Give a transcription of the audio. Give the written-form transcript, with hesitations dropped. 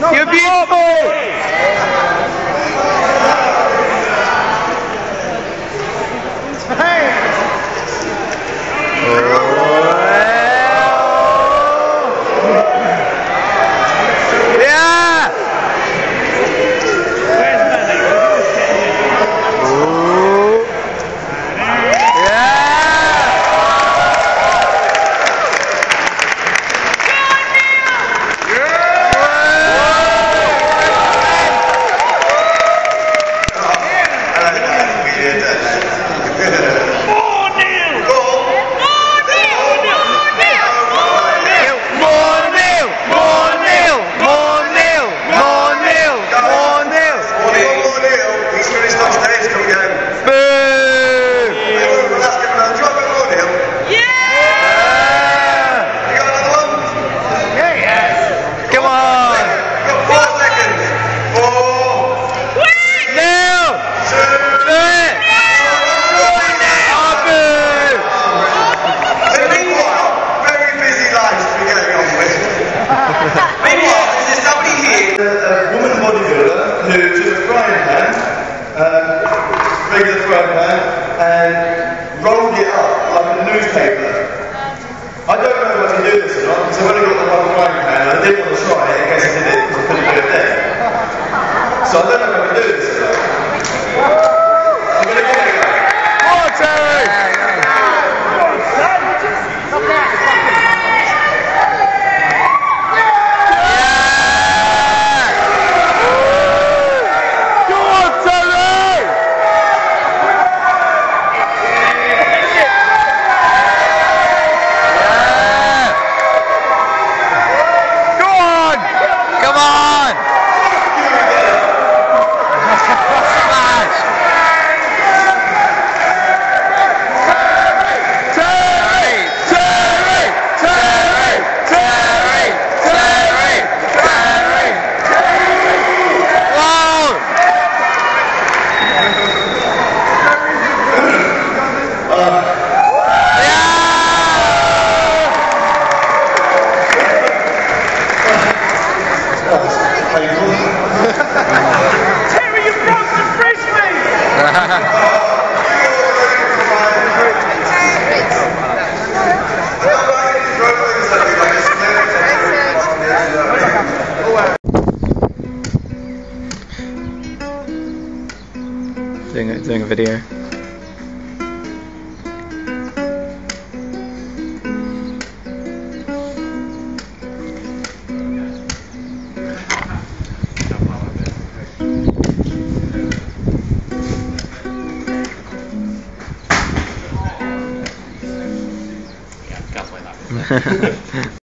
You're beautiful! Regular frying pan and rolled it up like a newspaper. I don't know if I can do this or not because I've only got the one frying pan and I didn't want to try it in case I did it because I couldn't do it there. So I don't know if I can do this or not. I'm going to give it a go. Terry, you broke the frisbee! Doing a video. Yeah, can't play that.